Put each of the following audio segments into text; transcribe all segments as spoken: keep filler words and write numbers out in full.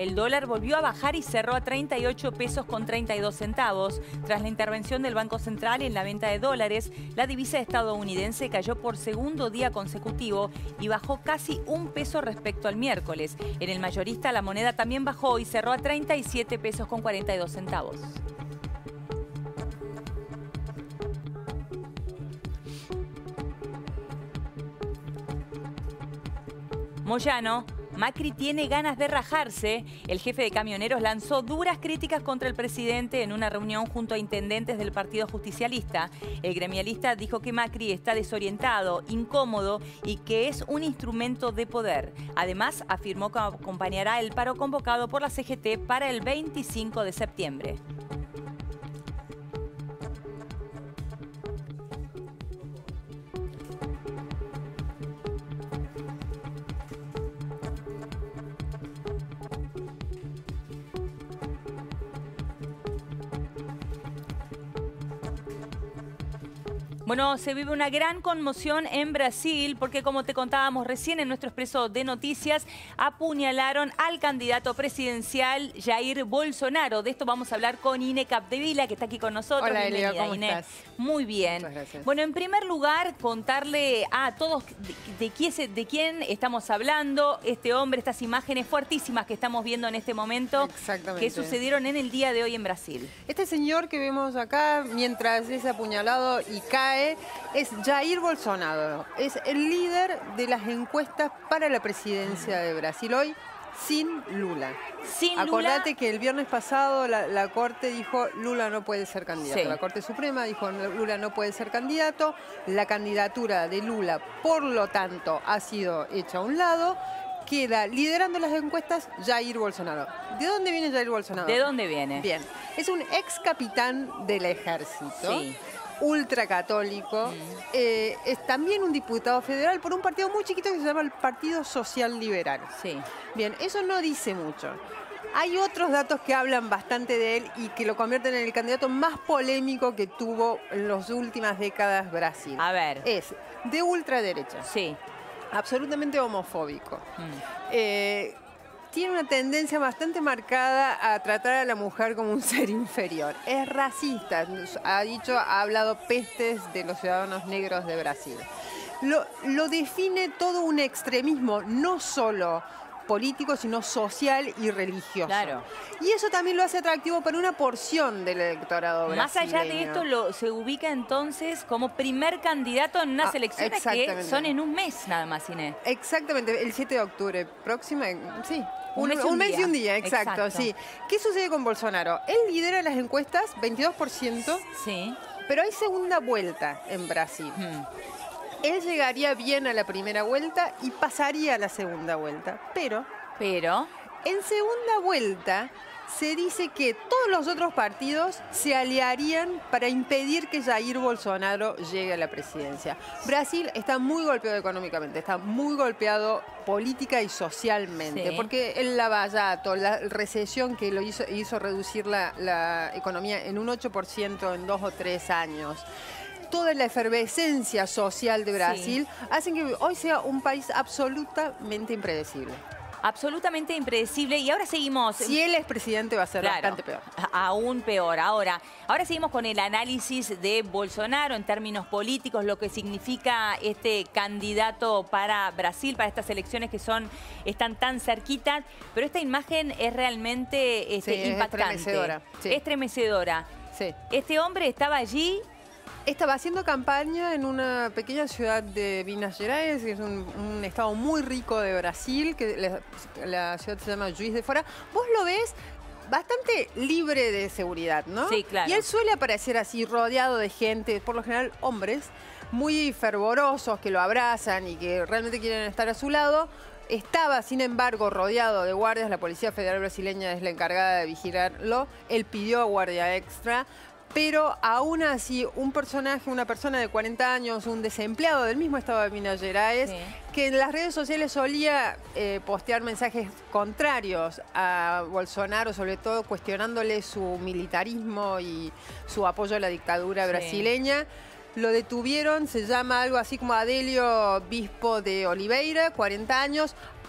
El dólar volvió a bajar y cerró a treinta y ocho pesos con treinta y dos centavos. Tras la intervención del Banco Central en la venta de dólares, la divisa estadounidense cayó por segundo día consecutivo y bajó casi un peso respecto al miércoles. En el mayorista la moneda también bajó y cerró a treinta y siete pesos con cuarenta y dos centavos. Moyano: Macri tiene ganas de rajarse. El jefe de camioneros lanzó duras críticas contra el presidente en una reunión junto a intendentes del Partido Justicialista. El gremialista dijo que Macri está desorientado, incómodo y que es un instrumento de poder. Además, afirmó que acompañará el paro convocado por la C G T para el veinticinco de septiembre. Bueno, se vive una gran conmoción en Brasil porque, como te contábamos recién en nuestro expreso de noticias, apuñalaron al candidato presidencial Jair Bolsonaro. De esto vamos a hablar con Ine Capdevila, que está aquí con nosotros. Hola, Bienvenida, Elia, ¿cómo Ine. estás? Muy bien. Muchas gracias. Bueno, en primer lugar, contarle a todos de, de, quién, se- de quién estamos hablando. Este hombre, estas imágenes fuertísimas que estamos viendo en este momento, Exactamente. que sucedieron en el día de hoy en Brasil. Este señor que vemos acá, mientras es apuñalado y cae, es Jair Bolsonaro. Es el líder de las encuestas para la presidencia de Brasil hoy, sin Lula. Sin Lula. Acordate que el viernes pasado la, la Corte dijo Lula no puede ser candidato. Sí. La Corte Suprema dijo Lula no puede ser candidato. La candidatura de Lula, por lo tanto, ha sido hecha a un lado. Queda liderando las encuestas Jair Bolsonaro. ¿De dónde viene Jair Bolsonaro? ¿De dónde viene? Bien, es un ex capitán del ejército. Sí. Ultracatólico, Mm. eh, es también un diputado federal por un partido muy chiquito que se llama el Partido Social Liberal. Sí. Bien, eso no dice mucho. Hay otros datos que hablan bastante de él y que lo convierten en el candidato más polémico que tuvo en las últimas décadas Brasil. A ver. Es de ultraderecha, Sí. absolutamente homofóbico. Mm. Eh, tiene una tendencia bastante marcada a tratar a la mujer como un ser inferior. Es racista, ha dicho, ha hablado pestes de los ciudadanos negros de Brasil. Lo, lo define todo un extremismo, no solo político, sino social y religioso. Claro. Y eso también lo hace atractivo para una porción del electorado brasileño. Más allá de esto, lo, se ubica entonces como primer candidato en unas Ah, elecciones que exactamente. son en un mes nada más, Inés. Exactamente, el siete de octubre próxima, sí. Un mes y un mes día. y un día, exacto, Exacto. sí. ¿Qué sucede con Bolsonaro? Él lidera las encuestas, veintidós por ciento, Sí. pero hay segunda vuelta en Brasil. Mm. Él llegaría bien a la primera vuelta y pasaría a la segunda vuelta. Pero Pero, en segunda vuelta se dice que todos los otros partidos se aliarían para impedir que Jair Bolsonaro llegue a la presidencia. Brasil está muy golpeado económicamente, está muy golpeado política y socialmente, Sí. porque el lavallato, la recesión que lo hizo, hizo reducir la, la economía en un ocho por ciento en dos o tres años. Toda la efervescencia social de Brasil hacen que hoy sea un país absolutamente impredecible. absolutamente impredecible. Y ahora seguimos... Si él es presidente va a ser Claro, bastante peor. a- aún peor. Ahora, ahora seguimos con el análisis de Bolsonaro en términos políticos, lo que significa este candidato para Brasil, para estas elecciones que son están tan cerquitas. Pero esta imagen es realmente este, Sí, es impactante. estremecedora, sí. Estremecedora. Sí. Este hombre estaba allí. Estaba haciendo campaña en una pequeña ciudad de Minas Gerais, que es un, un estado muy rico de Brasil, que la, la ciudad se llama Juiz de Fora. Vos lo ves bastante libre de seguridad, ¿no? Sí, claro. Y él suele aparecer así, rodeado de gente, por lo general hombres, muy fervorosos, que lo abrazan y que realmente quieren estar a su lado. Estaba, sin embargo, rodeado de guardias. La Policía Federal Brasileña es la encargada de vigilarlo. Él pidió guardia extra. Pero aún así, un personaje, una persona de cuarenta años, un desempleado del mismo estado de Minas Gerais, Sí. que en las redes sociales solía eh, postear mensajes contrarios a Bolsonaro, sobre todo cuestionándole su militarismo y su apoyo a la dictadura Sí. brasileña. Lo detuvieron, se llama algo así como Adelio Bispo de Oliveira, cuarenta años.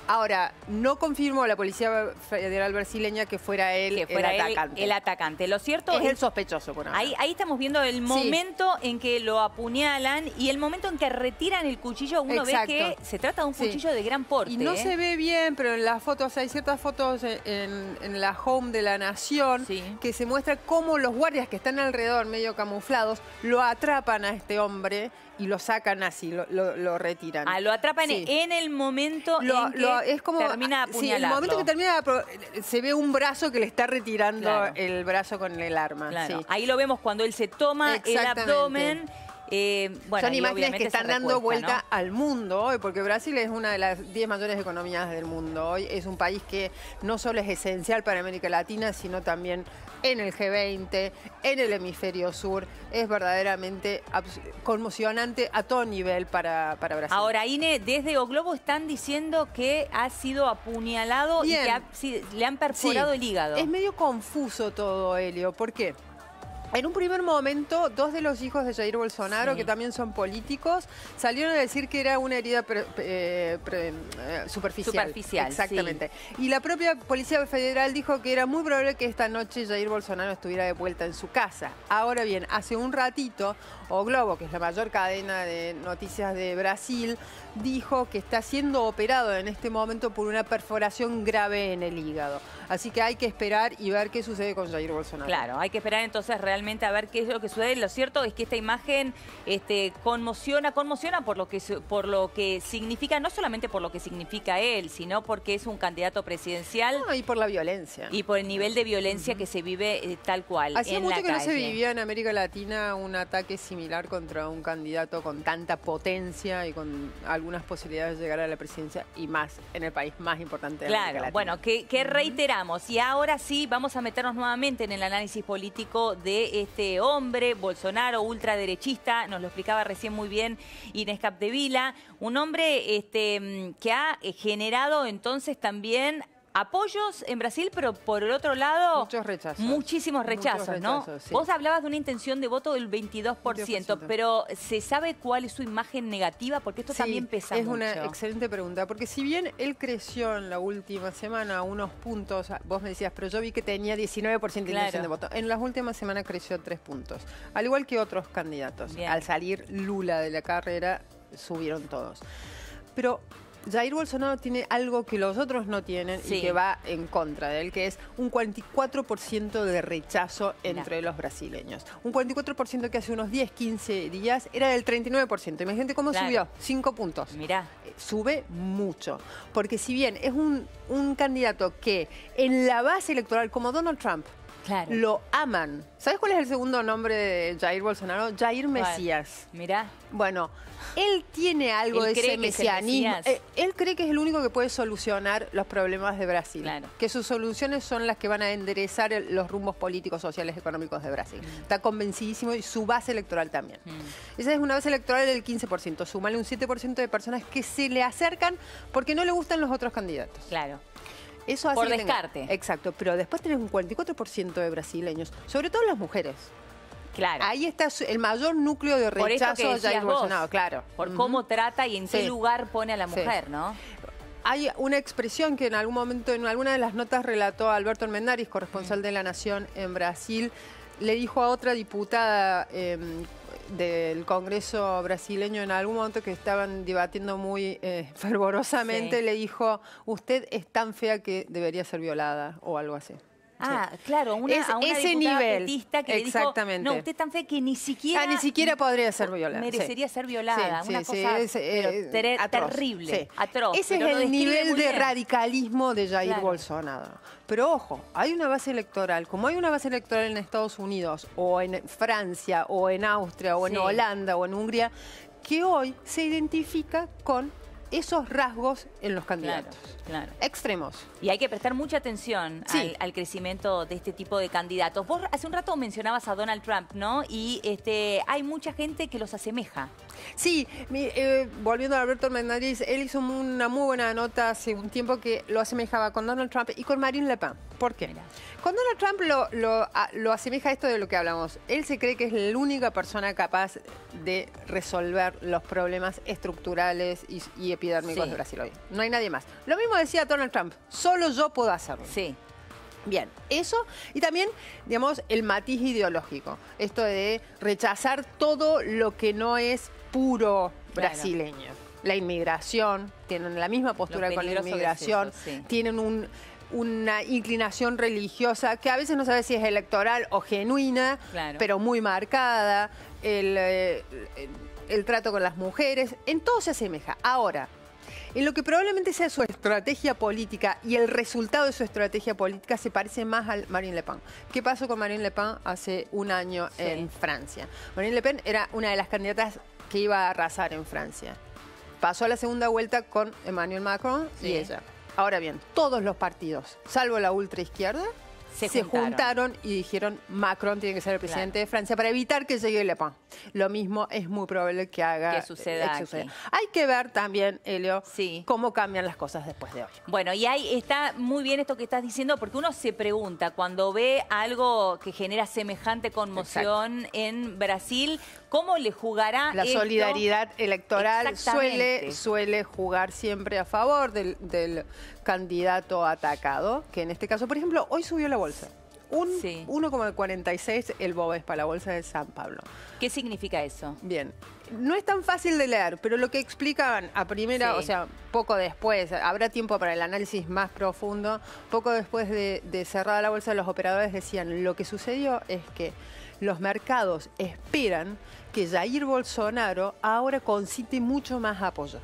Ahora, no confirmó la Policía Federal brasileña que fuera él que fuera el él atacante. el atacante. Lo cierto es, es el sospechoso. Por ahí, ahí estamos viendo el momento sí. en que lo apuñalan y el momento en que retiran el cuchillo. Uno Exacto. ve que se trata de un cuchillo sí. de gran porte. Y no ¿eh? se ve bien, pero en las fotos, hay ciertas fotos en, en la home de La Nación sí. que se muestra cómo los guardias que están alrededor, medio camuflados, lo atrapan a este hombre y lo sacan así, lo, lo, lo retiran. Ah, lo atrapan sí. en el momento lo, en que lo, es como, termina de apuñalarlo. Sí, en el momento que termina, se ve un brazo que le está retirando claro. el brazo con el arma. Claro. Sí. Ahí lo vemos cuando él se toma el abdomen. Eh, bueno, Son imágenes que están dando vuelta ¿no? al mundo hoy, porque Brasil es una de las diez mayores economías del mundo. Hoy es un país que no solo es esencial para América Latina, sino también en el G veinte, en el hemisferio sur. Es verdaderamente conmocionante a todo nivel para, para Brasil. Ahora, Ine, desde O Globo están diciendo que ha sido apuñalado Bien. y que ha, sí, le han perforado sí. el hígado. Es medio confuso todo, Elio. ¿Por qué? En un primer momento, dos de los hijos de Jair Bolsonaro, sí. que también son políticos, salieron a decir que era una herida pre, pre, pre, eh, superficial. Superficial, Exactamente. Sí. Y la propia Policía Federal dijo que era muy probable que esta noche Jair Bolsonaro estuviera de vuelta en su casa. Ahora bien, hace un ratito, O Globo, que es la mayor cadena de noticias de Brasil, dijo que está siendo operado en este momento por una perforación grave en el hígado. Así que hay que esperar y ver qué sucede con Jair Bolsonaro. Claro, hay que esperar entonces realmente a ver qué es lo que sucede. Lo cierto es que esta imagen este, conmociona, conmociona por lo que por lo que significa, no solamente por lo que significa él, sino porque es un candidato presidencial. No, y por la violencia. Y por el nivel de violencia uh-huh. que se vive eh, tal cual. Hacía en mucho la que calle. no se vivía en América Latina un ataque similar contra un candidato con tanta potencia y con algunas posibilidades de llegar a la presidencia, y más en el país más importante de claro, América Latina. Bueno, que, que reiteramos. Y ahora sí, vamos a meternos nuevamente en el análisis político de este hombre, Bolsonaro, ultraderechista. Nos lo explicaba recién muy bien Inés Capdevila. Un hombre este, que ha generado entonces también apoyos en Brasil, pero por el otro lado... Muchos rechazos. Muchísimos rechazos, Muchos ¿no? rechazos, sí. Vos hablabas de una intención de voto del veintidós por ciento, veintidós por ciento. pero ¿se sabe cuál es su imagen negativa? Porque esto sí, también pesa es mucho. una excelente pregunta, porque si bien él creció en la última semana unos puntos, vos me decías, pero yo vi que tenía diecinueve por ciento de claro. intención de voto. En las últimas semanas creció tres puntos, al igual que otros candidatos. Bien. Al salir Lula de la carrera, subieron todos. Pero Jair Bolsonaro tiene algo que los otros no tienen sí. y que va en contra de él, que es un cuarenta y cuatro por ciento de rechazo entre Mirá. los brasileños. Un cuarenta y cuatro por ciento que hace unos diez, quince días era del treinta y nueve por ciento. Imagínate cómo claro. subió, cinco puntos. Mirá. Sube mucho, porque si bien es un, un candidato que en la base electoral, como Donald Trump, Claro. lo aman. ¿Sabes cuál es el segundo nombre de Jair Bolsonaro? Jair Mesías. Mirá. Bueno, él tiene algo él de ese mesianismo. Es eh, él cree que es el único que puede solucionar los problemas de Brasil. Claro. Que sus soluciones son las que van a enderezar el, los rumbos políticos, sociales, económicos de Brasil. Mm. Está convencidísimo, y su base electoral también. Mm. Esa es una base electoral del quince por ciento. Sumale un siete por ciento de personas que se le acercan porque no le gustan los otros candidatos. Claro. Eso hace por que descarte. Tenga, exacto, pero después tenés un cuarenta y cuatro por ciento de brasileños, sobre todo las mujeres. Claro. Ahí está el mayor núcleo de rechazo a Jair Bolsonaro, claro. Por uh-huh. cómo trata y en sí. qué lugar pone a la mujer, sí. ¿no? Hay una expresión que en algún momento, en alguna de las notas relató Alberto Armendáriz, corresponsal mm. de La Nación en Brasil, le dijo a otra diputada eh, del Congreso brasileño en algún momento que estaban debatiendo muy eh, fervorosamente, sí. le dijo, usted es tan fea que debería ser violada o algo así. Ah, sí. claro, una, es, a una ese diputada nivel, petista que exactamente. le dijo, no, usted es tan fea que ni siquiera... Ah, ni siquiera podría ser violada. Merecería sí. ser violada, sí, una sí, cosa sí, es, ter atroz, terrible, sí. atroz. Ese pero es el nivel de bien. radicalismo de Jair claro. Bolsonaro. Pero ojo, hay una base electoral, como hay una base electoral en Estados Unidos, o en Francia, o en Austria, o en sí. Holanda, o en Hungría, que hoy se identifica con esos rasgos en los candidatos. Claro, claro. Extremos. Y hay que prestar mucha atención sí. al, al crecimiento de este tipo de candidatos. Vos hace un rato mencionabas a Donald Trump, ¿no? Y este, hay mucha gente que los asemeja. Sí, mi, eh, volviendo a Alberto Hernández, él hizo una muy buena nota hace un tiempo que lo asemejaba con Donald Trump y con Marine Le Pen. ¿Por qué? Mira. Con Donald Trump lo, lo, a, lo asemeja a esto de lo que hablamos. Él se cree que es la única persona capaz de resolver los problemas estructurales y, y epidérmicos sí. de Brasil hoy. No hay nadie más. Lo mismo decía Donald Trump. Solo yo puedo hacerlo. Sí. Bien, eso y también, digamos, el matiz ideológico. Esto de rechazar todo lo que no es puro brasileño. Claro. La inmigración, tienen la misma postura con la inmigración, eso, sí. tienen un... una inclinación religiosa que a veces no sabe si es electoral o genuina, claro. pero muy marcada, el, el, el trato con las mujeres, en todo se asemeja. Ahora, en lo que probablemente sea su estrategia política y el resultado de su estrategia política se parece más a Marine Le Pen. ¿Qué pasó con Marine Le Pen hace un año sí. en Francia? Marine Le Pen era una de las candidatas que iba a arrasar en Francia. Pasó a la segunda vuelta con Emmanuel Macron sí. y ella. Ahora bien, todos los partidos, salvo la ultraizquierda, se, se juntaron. juntaron y dijeron Macron tiene que ser el presidente claro. de Francia para evitar que llegue Le Pen. Lo mismo es muy probable que haga. Que suceda, eh, que suceda. Hay que ver también, Elio, sí. cómo cambian las cosas después de hoy. Bueno, y ahí está muy bien esto que estás diciendo, porque uno se pregunta, cuando ve algo que genera semejante conmoción Exacto. en Brasil, ¿cómo le jugará La esto? solidaridad electoral suele, suele jugar siempre a favor del, del candidato atacado, que en este caso, por ejemplo, hoy subió la bolsa. Un sí. uno coma cuarenta y seis el Bovespa, la bolsa de San Pablo. ¿Qué significa eso? Bien, no es tan fácil de leer, pero lo que explicaban a primera, sí. o sea, poco después, habrá tiempo para el análisis más profundo, poco después de, de cerrada la bolsa, los operadores decían, lo que sucedió es que los mercados esperan que Jair Bolsonaro ahora concite mucho más apoyo.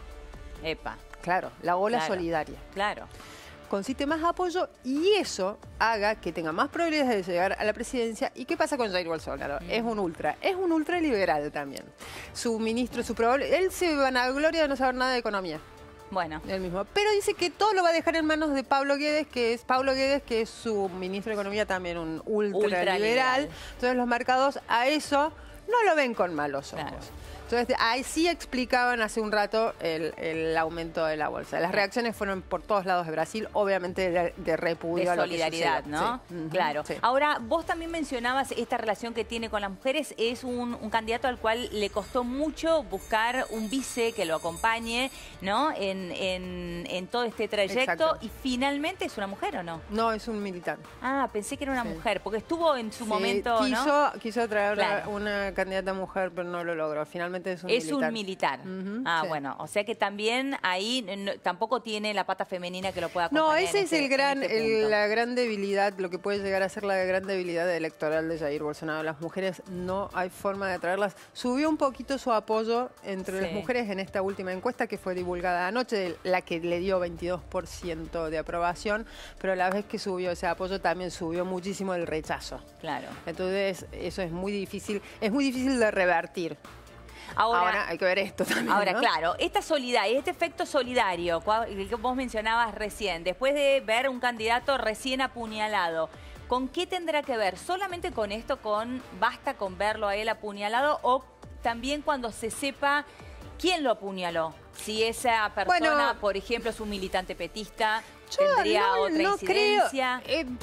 Epa. Claro, la ola claro, solidaria. Claro. Concite más apoyo y eso haga que tenga más probabilidades de llegar a la presidencia. ¿Y qué pasa con Jair Bolsonaro? Mm. Es un ultra, es un ultraliberal también. Su ministro, su probable, él se vanagloria de no saber nada de economía. Bueno. Él mismo. Pero dice que todo lo va a dejar en manos de Pablo Guedes, que es Pablo Guedes, que es su ministro de Economía, también un ultraliberal. Ultra Entonces los mercados a eso no lo ven con malos ojos. Claro. Entonces, ahí sí explicaban hace un rato el, el aumento de la bolsa. Las reacciones fueron por todos lados de Brasil, obviamente de, de repudio de a lo solidaridad, que ¿no? Sí. Claro. Sí. Ahora, vos también mencionabas esta relación que tiene con las mujeres. Es un, un candidato al cual le costó mucho buscar un vice que lo acompañe, ¿no? En, en, en todo este trayecto. Exacto. Y finalmente es una mujer, ¿o no? No, es un militar. Ah, pensé que era una sí. mujer, porque estuvo en su sí. momento, quiso, ¿no? Quiso traer claro. una candidata mujer, pero no lo logró. Finalmente es un es militar. un militar. Uh-huh, ah, sí. bueno, o sea que también ahí no, tampoco tiene la pata femenina que lo pueda acompañar. No, ese es este, el gran, este el, la gran debilidad, lo que puede llegar a ser la gran debilidad electoral de Jair Bolsonaro. Las mujeres no hay forma de atraerlas. Subió un poquito su apoyo entre sí. las mujeres en esta última encuesta que fue divulgada anoche, la que le dio veintidós por ciento de aprobación, pero a la vez que subió ese apoyo también subió muchísimo el rechazo. Claro. Entonces, eso es muy difícil, es muy difícil de revertir. Ahora, ahora hay que ver esto también, Ahora, ¿no? claro, esta solidaridad, este efecto solidario, el que vos mencionabas recién, después de ver un candidato recién apuñalado, ¿con qué tendrá que ver? ¿Solamente con esto, con basta con verlo a él apuñalado, o también cuando se sepa quién lo apuñaló? Si esa persona, bueno, por ejemplo, es un militante petista, tendría no, otra no incidencia. Creo, eh,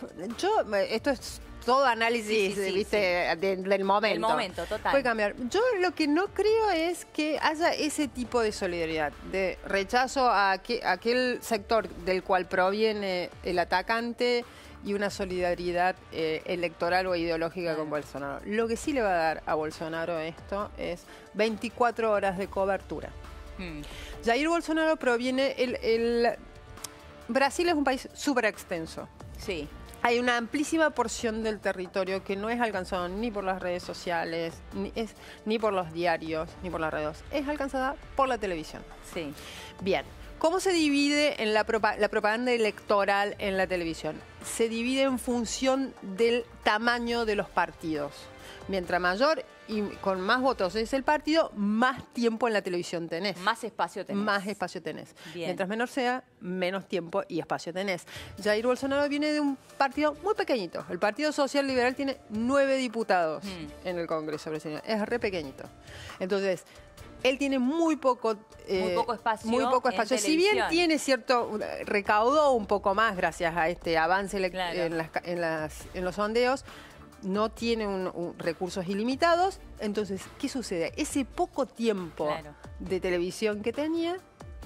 yo, esto es todo análisis, sí, sí, ¿viste? Sí. De, del momento. El momento, total. Puede cambiar. Yo lo que no creo es que haya ese tipo de solidaridad, de rechazo a, aquel, a aquel sector del cual proviene el atacante y una solidaridad eh, electoral o ideológica con Bolsonaro. Lo que sí le va a dar a Bolsonaro esto es veinticuatro horas de cobertura. Hmm. Jair Bolsonaro proviene... El, el, Brasil es un país súper extenso. Sí. Hay una amplísima porción del territorio que no es alcanzado ni por las redes sociales, ni, es, ni por los diarios, ni por las redes. Es alcanzada por la televisión. Sí. Bien. ¿Cómo se divide en la, propa la propaganda electoral en la televisión? Se divide en función del tamaño de los partidos. Mientras mayor y con más votos es el partido, más tiempo en la televisión tenés. Más espacio tenés. Más espacio tenés. Bien. Mientras menor sea, menos tiempo y espacio tenés. Jair Bolsonaro viene de un partido muy pequeñito. El Partido Social Liberal tiene nueve diputados mm. en el Congreso brasileño. Es re pequeñito. Entonces, él tiene muy poco, eh, muy poco espacio. Muy poco espacio. Si bien tiene cierto, recaudó un poco más gracias a este avance claro. en, las, en, las, en los sondeos, no tiene un, un, recursos ilimitados. Entonces, ¿qué sucede? Ese poco tiempo claro. de televisión que tenía,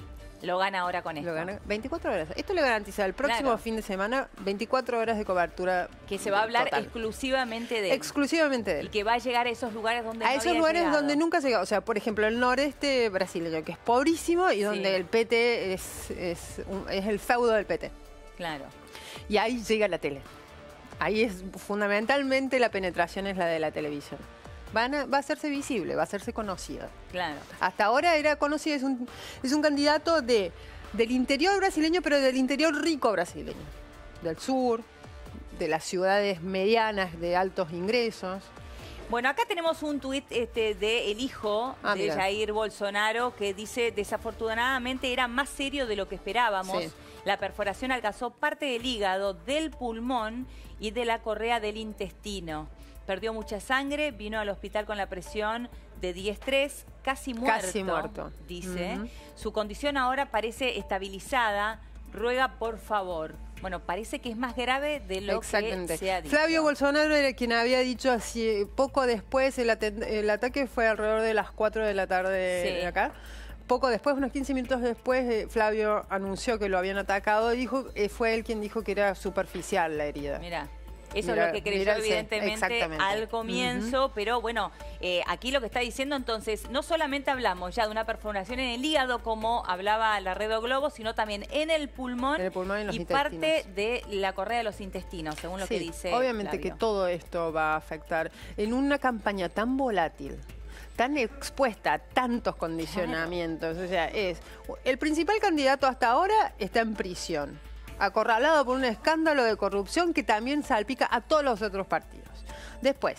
lo gana ahora con esto. Lo gana veinticuatro horas. Esto le garantiza el próximo claro. fin de semana veinticuatro horas de cobertura. Que se va a hablar total. exclusivamente de él. Exclusivamente de él. Y que va a llegar a esos lugares donde A no esos lugares llegado. donde nunca se llegado. O sea, por ejemplo, el noreste brasileño, que es pobrísimo y donde sí. el P T es, es, un, es el feudo del P T. Claro. Y ahí llega la tele. Ahí es fundamentalmente la penetración es la de la televisión. Van a, va a hacerse visible, va a hacerse conocido. Claro. Hasta ahora era conocido, es un, es un candidato de, del interior brasileño, pero del interior rico brasileño. Del sur, de las ciudades medianas de altos ingresos. Bueno, acá tenemos un tuit este, de el hijo ah, de mira. Jair Bolsonaro que dice, desafortunadamente era más serio de lo que esperábamos. Sí. La perforación alcanzó parte del hígado, del pulmón y de la correa del intestino. Perdió mucha sangre, vino al hospital con la presión de diez tres, casi muerto, casi muerto. dice. Uh-huh. Su condición ahora parece estabilizada, ruega por favor. Bueno, parece que es más grave de lo que se ha dicho. Flavio Bolsonaro era quien había dicho así, poco después, el, el ataque fue alrededor de las cuatro de la tarde sí. de acá. Poco después, unos quince minutos después, eh, Flavio anunció que lo habían atacado y dijo, eh, fue él quien dijo que era superficial la herida. Mira. Eso mira, es lo que creyó mira, evidentemente al comienzo, uh-huh. pero bueno, eh, aquí lo que está diciendo entonces, no solamente hablamos ya de una perforación en el hígado como hablaba la Red O Globo, sino también en el pulmón, en el pulmón y, los y parte de la correa de los intestinos, según lo sí, que dice obviamente Flavio. Que todo esto va a afectar en una campaña tan volátil, tan expuesta a tantos condicionamientos. Claro. O sea, es el principal candidato hasta ahora está en prisión, acorralado por un escándalo de corrupción que también salpica a todos los otros partidos. Después,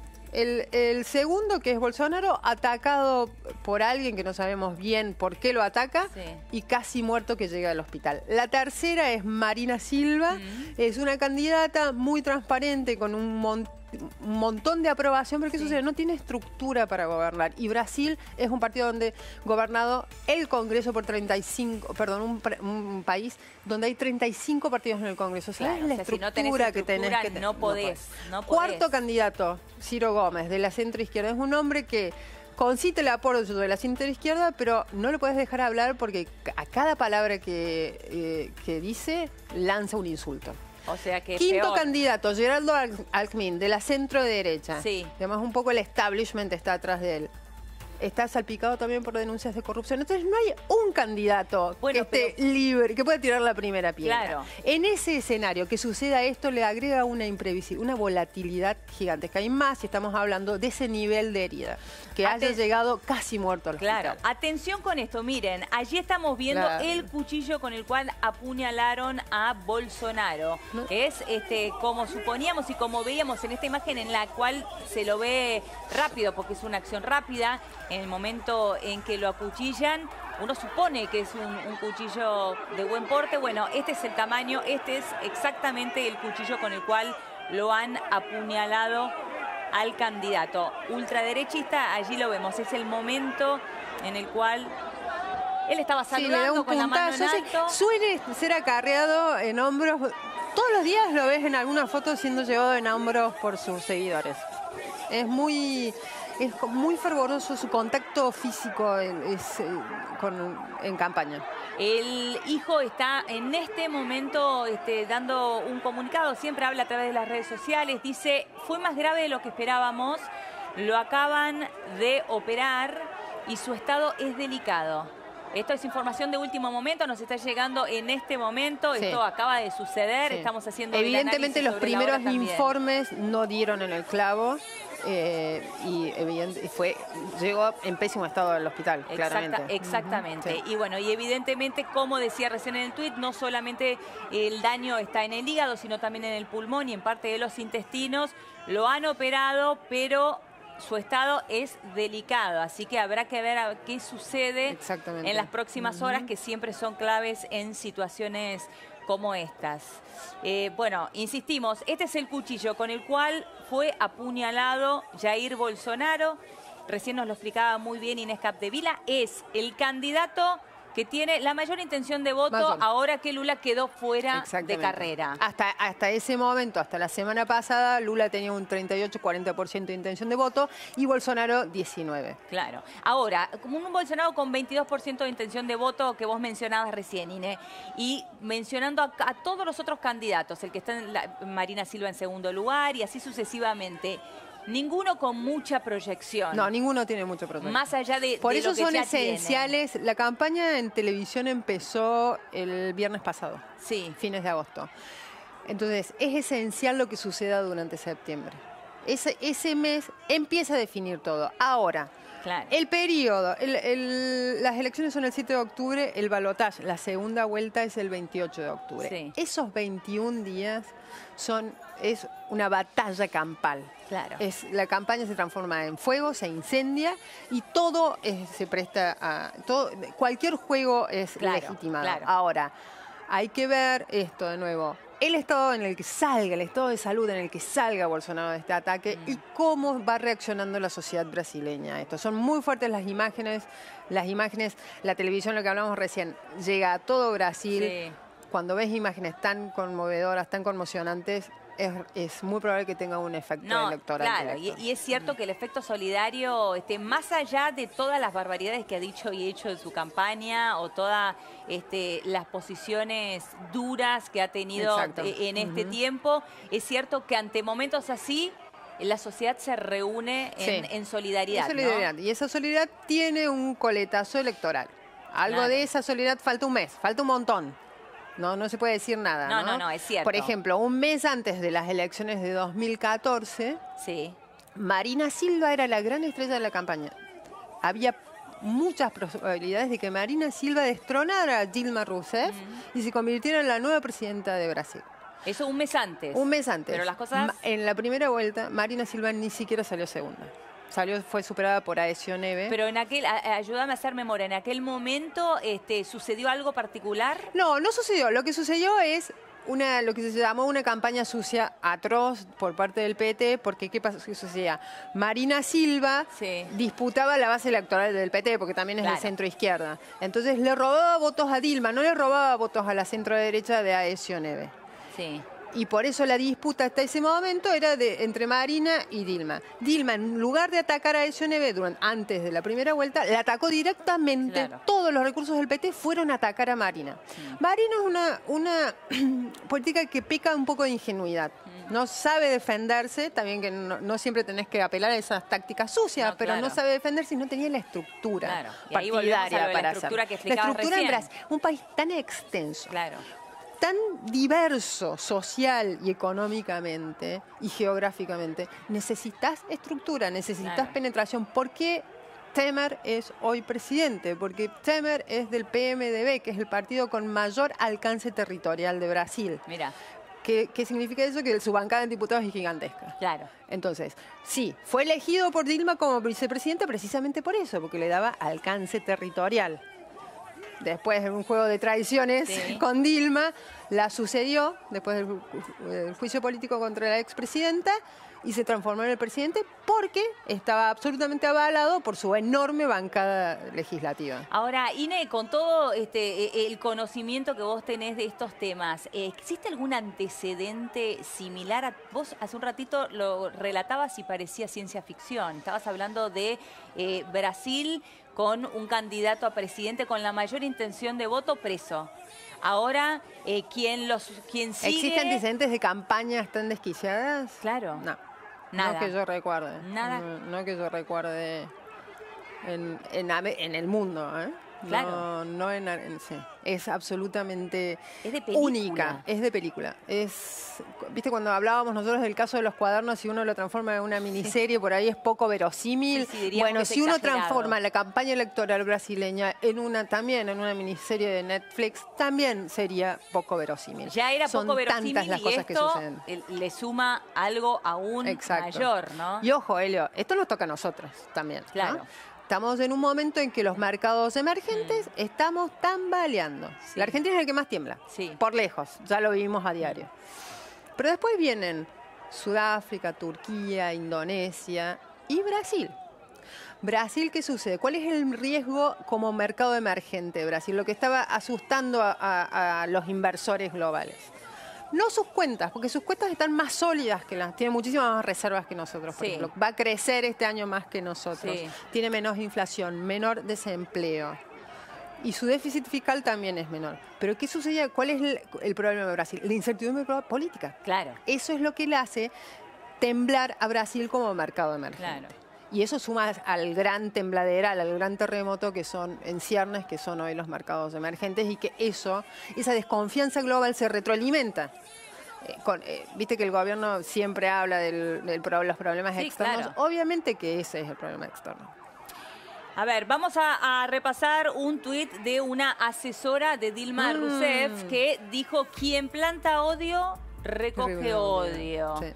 el, el segundo, que es Bolsonaro, atacado por alguien que no sabemos bien por qué lo ataca, sí. y casi muerto que llega al hospital. La tercera es Marina Silva, mm. es una candidata muy transparente, con un montón un montón de aprobación, pero ¿qué sí. sucede? No tiene estructura para gobernar. Y Brasil es un partido donde gobernado el Congreso por treinta y cinco, perdón, un, un país donde hay treinta y cinco partidos en el Congreso. Claro, ¿Sabes la o sea, estructura, si no tenés que estructura, tenés que tener? No podés, no podés. Cuarto candidato, Ciro Gómez, de la centroizquierda. Es un hombre que concite el apoyo de la centroizquierda, pero no lo puedes dejar hablar porque a cada palabra que, eh, que dice lanza un insulto. O sea que Quinto peor. candidato, Geraldo Alckmin, de la centro derecha. Sí. Además, un poco el establishment está atrás de él. Está salpicado también por denuncias de corrupción. Entonces no hay un candidato bueno, que esté pero... libre, que pueda tirar la primera piedra. Claro. En ese escenario que suceda esto le agrega una imprevisibilidad, una volatilidad gigantesca. Y más si estamos hablando de ese nivel de herida, que Aten... haya llegado casi muerto al hospital. Claro, atención con esto, miren, allí estamos viendo claro. el cuchillo con el cual apuñalaron a Bolsonaro. ¿No? Es este como suponíamos y como veíamos en esta imagen en la cual se lo ve rápido, porque es una acción rápida. En el momento en que lo acuchillan, uno supone que es un, un cuchillo de buen porte. Bueno, este es el tamaño, este es exactamente el cuchillo con el cual lo han apuñalado al candidato ultraderechista. Allí lo vemos, es el momento en el cual él estaba saludando sí, con la mano en alto. Suele ser acarreado en hombros, todos los días lo ves en alguna foto siendo llevado en hombros por sus seguidores. Es muy... Es muy fervoroso su contacto físico en, es, con, en campaña. El hijo está en este momento este, dando un comunicado, siempre habla a través de las redes sociales, dice, fue más grave de lo que esperábamos, lo acaban de operar y su estado es delicado. Esto es información de último momento, nos está llegando en este momento, sí. esto acaba de suceder, sí. estamos haciendo evidentemente los primeros informes no dieron en el clavo. Eh, y evidente, fue, llegó en pésimo estado al hospital, Exacta, claramente. Exactamente. Uh-huh, sí. Y bueno, y evidentemente, como decía recién en el tuit, no solamente el daño está en el hígado, sino también en el pulmón y en parte de los intestinos. Lo han operado, pero su estado es delicado, así que habrá que ver a qué sucede en las próximas horas, uh-huh. que siempre son claves en situaciones como estas. Eh, bueno, insistimos, este es el cuchillo con el cual fue apuñalado Jair Bolsonaro. Recién nos lo explicaba muy bien Inés Capdevila. Es el candidato que tiene la mayor intención de voto ahora que Lula quedó fuera de carrera. Hasta, hasta ese momento, hasta la semana pasada, Lula tenía un treinta y ocho a cuarenta por ciento de intención de voto y Bolsonaro diecinueve. Claro. Ahora, como un Bolsonaro con veintidós por ciento de intención de voto que vos mencionabas recién, Inés, y mencionando a, a todos los otros candidatos, el que está en la, Marina Silva en segundo lugar y así sucesivamente. Ninguno con mucha proyección. No, ninguno tiene mucha proyección. Más allá de, Por de eso lo que son ya esenciales. tienen. La campaña en televisión empezó el viernes pasado. Sí. Fines de agosto. Entonces, es esencial lo que suceda durante septiembre. Ese, ese mes empieza a definir todo. Ahora, claro. el periodo, el, el, las elecciones son el siete de octubre, el balotaje, la segunda vuelta es el veintiocho de octubre. Sí. Esos veintiún días son, es una batalla campal. Claro. Es, la campaña se transforma en fuego, se incendia y todo es, se presta a... Todo, cualquier juego es claro, legitimado. Claro. Ahora, hay que ver esto de nuevo. El estado en el que salga, el estado de salud en el que salga Bolsonaro de este ataque mm. y cómo va reaccionando la sociedad brasileña a esto. Son muy fuertes las imágenes, las imágenes, la televisión, lo que hablamos recién, llega a todo Brasil. Sí. Cuando ves imágenes tan conmovedoras, tan conmocionantes, Es, es muy probable que tenga un efecto no, electoral. Claro, y, y es cierto que el efecto solidario, este, más allá de todas las barbaridades que ha dicho y hecho en su campaña, o todas este, las posiciones duras que ha tenido Exacto. en este uh-huh. tiempo, es cierto que ante momentos así, la sociedad se reúne en, sí. en solidaridad. En solidaridad. ¿no? Y esa solidaridad tiene un coletazo electoral. Algo claro. de esa solidaridad falta un mes, falta un montón. No, no se puede decir nada, no, ¿no? No, no, es cierto. Por ejemplo, un mes antes de las elecciones de dos mil catorce, sí. Marina Silva era la gran estrella de la campaña. Había muchas probabilidades de que Marina Silva destronara a Dilma Rousseff mm. y se convirtiera en la nueva presidenta de Brasil. Eso un mes antes. Un mes antes. Pero las cosas... En la primera vuelta, Marina Silva ni siquiera salió segunda. Salió, fue superada por Aécio Neves. Pero en aquel, a, ayúdame a hacer memoria, en aquel momento este, ¿sucedió algo particular? No, no sucedió. Lo que sucedió es una, lo que se llamó una campaña sucia atroz por parte del P T, porque ¿qué pasó? ¿Qué sucedía? Marina Silva sí. disputaba la base electoral del P T, porque también es claro. de centro izquierda. Entonces le robaba votos a Dilma, no le robaba votos a la centro derecha de Aécio Neves. Sí. Y por eso la disputa hasta ese momento era de, entre Marina y Dilma. Dilma, en lugar de atacar a Aécio Neves durante, antes de la primera vuelta, la atacó directamente. Claro. Todos los recursos del P T fueron a atacar a Marina. Sí. Marina es una, una política que peca un poco de ingenuidad. Mm. No sabe defenderse, también que no, no siempre tenés que apelar a esas tácticas sucias, no, pero claro. no sabe defenderse y no tenía la estructura claro. y partidaria ahí para la estructura hacer. Que la estructura recién. en Brasil, un país tan extenso. Claro. Tan diverso social y económicamente y geográficamente, necesitas estructura, necesitas claro. penetración. ¿Por qué Temer es hoy presidente? Porque Temer es del P M D B, que es el partido con mayor alcance territorial de Brasil. Mira. ¿Qué, ¿Qué significa eso? Que su bancada en diputados es gigantesca. Claro. Entonces, sí, fue elegido por Dilma como vicepresidente precisamente por eso, porque le daba alcance territorial. Después de un juego de traiciones sí. con Dilma, la sucedió después del, del juicio político contra la expresidenta y se transformó en el presidente porque estaba absolutamente avalado por su enorme bancada legislativa. Ahora, Ine, con todo este, el conocimiento que vos tenés de estos temas, ¿existe algún antecedente similar? A, vos hace un ratito lo relatabas y parecía ciencia ficción. Estabas hablando de eh, Brasil con un candidato a presidente con la mayor intención de voto preso. Ahora, eh, ¿quién, los, ¿quién sigue? ¿Existen antecedentes de campañas tan desquiciadas? Claro. No. Nada. No que yo recuerde. Nada. No, no que yo recuerde en, en, en el mundo, ¿eh? Claro. No, no en, en- sí. Es absolutamente Es de película. única. Es de película. Es, viste, cuando hablábamos nosotros del caso de los cuadernos, si uno lo transforma en una miniserie, sí. por ahí es poco verosímil. Sí, sí, diríamos bueno, que es si uno exagerado. transforma la campaña electoral brasileña en una también, en una miniserie de Netflix, también sería poco verosímil. Ya era Son poco verosímil tantas las y cosas esto que suceden. el- le suma algo aún Exacto. mayor, ¿no? Y ojo, Helio, esto nos toca a nosotros también, ¿no? Claro. Estamos en un momento en que los mercados emergentes mm. estamos tambaleando. Sí. La Argentina es el que más tiembla, sí. por lejos, ya lo vivimos a diario. Pero después vienen Sudáfrica, Turquía, Indonesia y Brasil. Brasil, ¿qué sucede? ¿Cuál es el riesgo como mercado emergente de Brasil? Lo que estaba asustando a, a, a los inversores globales. No sus cuentas, porque sus cuentas están más sólidas que las, tiene muchísimas más reservas que nosotros, por sí. ejemplo. Va a crecer este año más que nosotros. Sí. Tiene menos inflación, menor desempleo. Y su déficit fiscal también es menor. Pero ¿qué sucede? ¿Cuál es el, el problema de Brasil? La incertidumbre política. Claro. Eso es lo que le hace temblar a Brasil como mercado emergente. Claro. Y eso suma al gran tembladeral, al gran terremoto que son en ciernes, que son hoy los mercados emergentes, y que eso, esa desconfianza global se retroalimenta. Eh, con, eh, Viste que el gobierno siempre habla del, del pro, los problemas sí, externos. Claro. Obviamente que ese es el problema externo. A ver, vamos a, a repasar un tuit de una asesora de Dilma Mm. Rousseff que dijo: quien planta odio, recoge odio. Sí.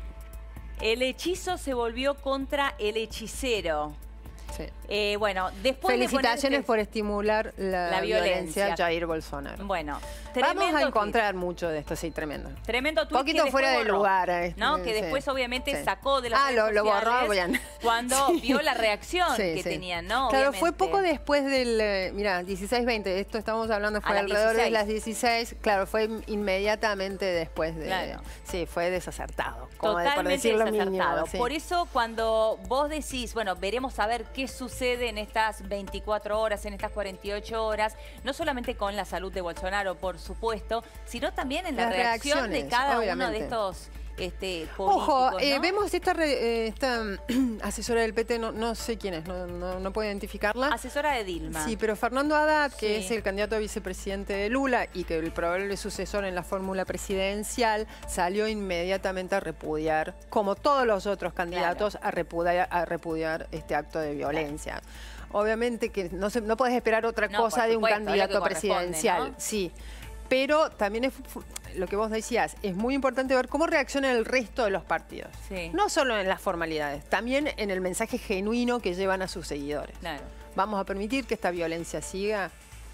El hechizo se volvió contra el hechicero. Sí. Eh, bueno, después Felicitaciones de ponerse... por estimular la, La violencia. violencia Jair Bolsonaro. Bueno, vamos a encontrar tuit. mucho de esto, sí, tremendo. Tremendo tuit. Poquito que fuera de borró, lugar. Este, ¿no? Que sí. después obviamente sí. sacó de las ah, redes lo, lo sociales borró, bien. cuando sí. vio la reacción sí, que sí. tenían, ¿no? Claro, Obviamente. fue poco después del, eh, mira, dieciséis veinte, esto estamos hablando, fue A las alrededor dieciséis. de las dieciséis, claro, fue inmediatamente después de... Claro. Sí, fue desacertado, como de, por Totalmente decirlo desacertado. mínimo. Sí. Por eso cuando vos decís, bueno, veremos a ver qué sucede en estas veinticuatro horas, en estas cuarenta y ocho horas, no solamente con la salud de Bolsonaro, por supuesto, sino también en la Las reacción de cada obviamente. uno de estos este, políticos. Ojo, eh, ¿no? vemos esta, re, eh, esta asesora del P T, no, no sé quién es, no, no, no puedo identificarla. Asesora de Dilma. Sí, pero Fernando Haddad, que Sí. es el candidato a vicepresidente de Lula y que el probable sucesor en la fórmula presidencial, salió inmediatamente a repudiar, como todos los otros candidatos, claro. a repudiar, a repudiar este acto de violencia. Claro. Obviamente que no, se, no puedes esperar otra no, cosa de un supuesto, candidato presidencial, ¿no? sí. Pero también es lo que vos decías, es muy importante ver cómo reacciona el resto de los partidos. Sí. No solo en las formalidades, también en el mensaje genuino que llevan a sus seguidores. Claro. ¿Vamos a permitir que esta violencia siga?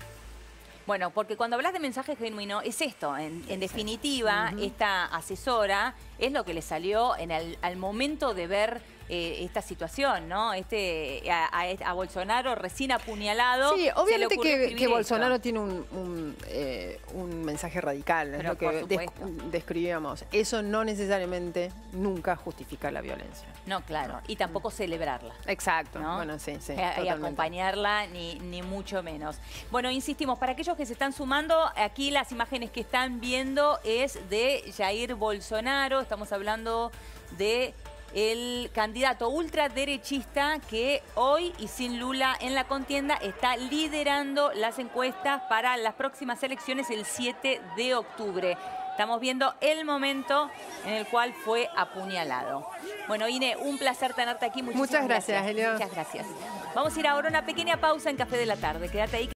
Bueno, porque cuando hablas de mensaje genuino, es esto. En, en definitiva, uh-huh. esta asesora es lo que le salió en el, al momento de ver eh, esta situación, ¿no? Este a, a, a Bolsonaro recién apuñalado. Sí, obviamente que, que Bolsonaro esto. tiene un, un, eh, un mensaje radical, es Pero lo que des, describíamos. Eso no necesariamente nunca justifica la violencia. No, claro. Y tampoco celebrarla. Exacto. ¿no? Bueno, sí, sí. Eh, y acompañarla, ni, ni mucho menos. Bueno, insistimos, para aquellos que se están sumando, aquí las imágenes que están viendo es de Jair Bolsonaro. Estamos hablando de el candidato ultraderechista que hoy y sin Lula en la contienda está liderando las encuestas para las próximas elecciones el siete de octubre. Estamos viendo el momento en el cual fue apuñalado. Bueno, Ine, un placer tenerte aquí. Muchísimas Muchas gracias, gracias. Elio. Muchas gracias. Vamos a ir ahora a una pequeña pausa en Café de la Tarde. Quédate ahí.